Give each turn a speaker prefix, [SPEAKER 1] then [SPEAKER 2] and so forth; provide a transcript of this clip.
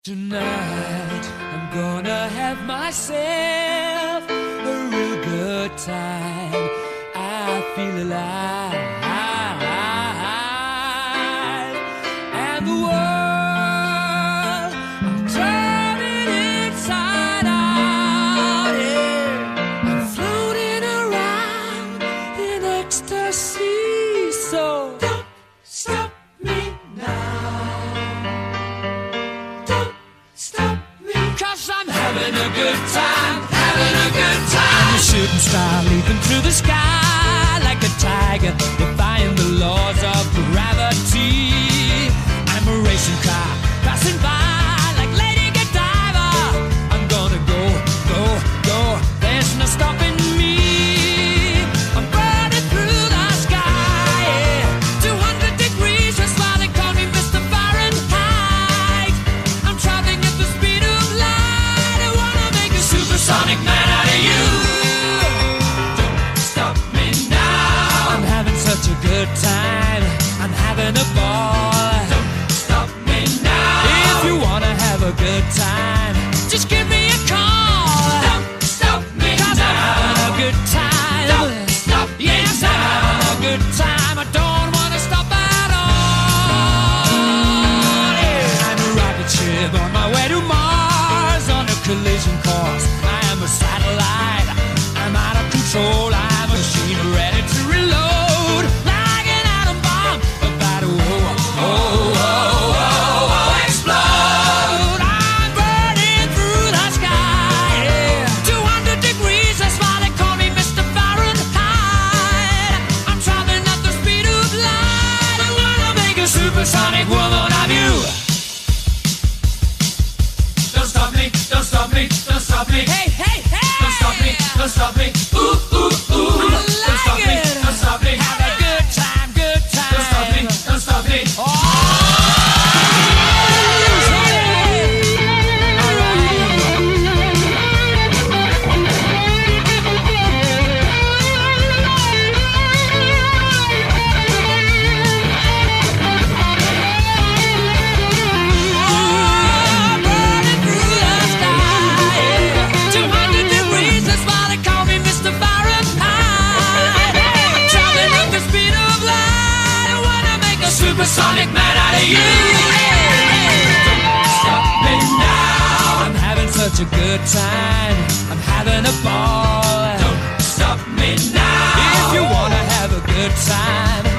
[SPEAKER 1] Tonight, I'm gonna have myself a real good time. I feel alive, and the world, I'm turning inside out, yeah. I'm floating around in ecstasy, so don't stop me now. Cause I'm having a good time, having a good time. I'm a shooting star leaping through the sky like a tiger, defying the laws of gravity. I'm a racing car passing by like Lady Godiva. I'm gonna go, go, go, there's no stopping me. I'm burning through the sky, yeah. 200 degrees, that's why they call me Mr. Fahrenheit. I'm traveling at the speed of light. I wanna make a supersonic man out of you. Don't stop me now. I'm having such a good time, I'm having a ball. Don't stop me now. If you wanna have a good time, just give me a call. Don't stop me now. 'Cause I'm having a good time. Don't stop me now. Yes, I'm having a good time. I don't wanna stop at all. Yeah. I'm a rocket ship on my way to Mars on a collision course. I am a satellite. I'm out of control. I'm a machine ready to reload. Like an atom bomb about to explode. I'm burning through the sky, yeah. 200 degrees, that's why they call me Mr. Fahrenheit. I'm traveling at the speed of light. I wanna make a supersonic woman of you. Don't stop me, don't stop me, don't stop me. Hey, hey, hey! Don't stop me, don't stop me. Ooh, ooh, ooh. Don't stop me, don't stop me. Have a good time, good time. Don't stop me, don't stop me. Oh! Supersonic man out of you. Don't stop me now. I'm having such a good time, I'm having a ball. Don't stop me now. If you wanna have a good time,